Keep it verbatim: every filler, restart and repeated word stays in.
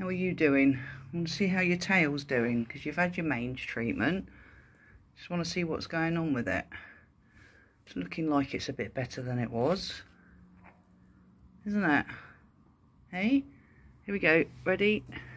How are you doing? I want to see how your tail's doing, because you've had your mange treatment. Just want to see what's going on with it. It's looking like it's a bit better than it was, isn't it? Hey, here we go. Ready?